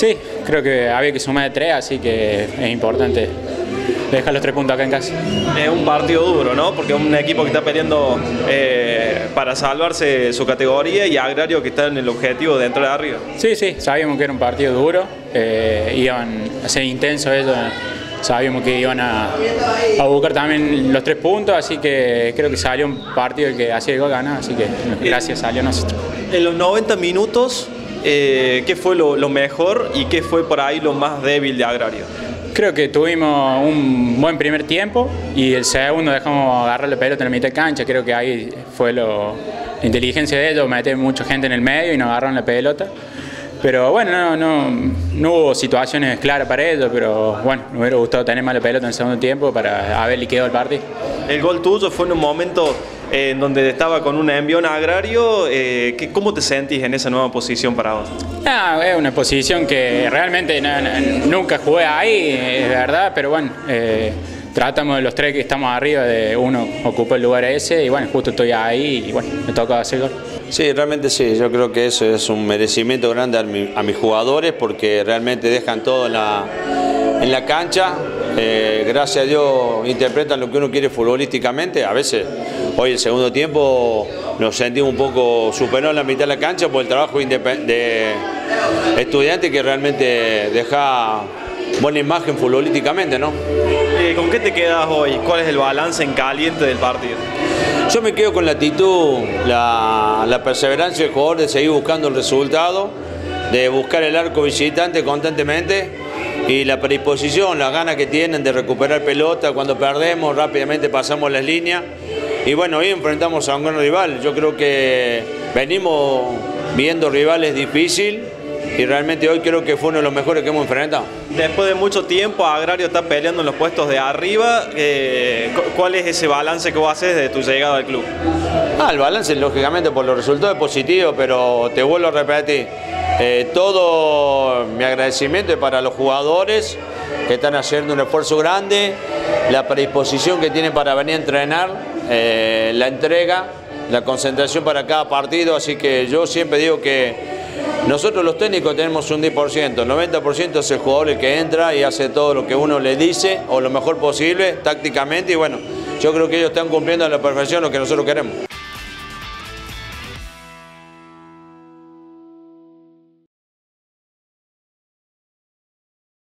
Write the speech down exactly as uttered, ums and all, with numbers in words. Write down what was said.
Sí, creo que había que sumar de tres, así que es importante dejar los tres puntos acá en casa. Es un partido duro, ¿no? Porque es un equipo que está peleando eh, para salvarse su categoría y Agrario que está en el objetivo de entrar arriba. Sí, sí, sabíamos que era un partido duro, eh, iban a ser intensos ellos, sabíamos que iban a, a buscar también los tres puntos, así que creo que salió un partido que hacía el gol ganar, así que gracias salió a nosotros. En los noventa minutos, eh, ¿qué fue lo, lo mejor y qué fue por ahí lo más débil de Agrario? Creo que tuvimos un buen primer tiempo y el segundo dejamos agarrar la pelota en la mitad de cancha. Creo que ahí fue lo, la inteligencia de ellos, meter mucha gente en el medio y nos agarraron la pelota. Pero bueno, no, no, no hubo situaciones claras para ellos, pero bueno, me hubiera gustado tener más la pelota en el segundo tiempo para haber liquidado el partido. El gol tuyo fue en un momento eh, en donde estaba con un envión a Agrario. Eh, ¿Cómo te sentís en esa nueva posición para vos? No, es una posición que realmente no, no, nunca jugué ahí, es verdad, pero bueno, eh, tratamos de los tres que estamos arriba, de uno ocupa el lugar ese y bueno, justo estoy ahí y bueno, me toca hacer gol. Sí, realmente sí, yo creo que eso es un merecimiento grande a, mi, a mis jugadores porque realmente dejan todo en la, en la cancha, eh, gracias a Dios interpretan lo que uno quiere futbolísticamente, a veces hoy el segundo tiempo nos sentimos un poco superados en la mitad de la cancha por el trabajo de estudiante que realmente deja buena imagen futbolísticamente, ¿no? Eh, ¿Con qué te quedas hoy? ¿Cuál es el balance en caliente del partido? Yo me quedo con la actitud, la, la perseverancia del jugador de seguir buscando el resultado, de buscar el arco visitante constantemente y la predisposición, las ganas que tienen de recuperar pelota. Cuando perdemos rápidamente pasamos las líneas y bueno, hoy enfrentamos a un gran rival. Yo creo que venimos viendo rivales difíciles y realmente hoy creo que fue uno de los mejores que hemos enfrentado. Después de mucho tiempo, Agrario está peleando en los puestos de arriba. Eh, ¿Cuál es ese balance que vos haces de tu llegada al club? Ah, el balance, lógicamente, por los resultados es positivo, pero te vuelvo a repetir, eh, todo mi agradecimiento es para los jugadores que están haciendo un esfuerzo grande, la predisposición que tienen para venir a entrenar, eh, la entrega, la concentración para cada partido, así que yo siempre digo que nosotros los técnicos tenemos un diez por ciento, el noventa por ciento es el jugador el que entra y hace todo lo que uno le dice o lo mejor posible tácticamente y bueno, yo creo que ellos están cumpliendo a la perfección lo que nosotros queremos.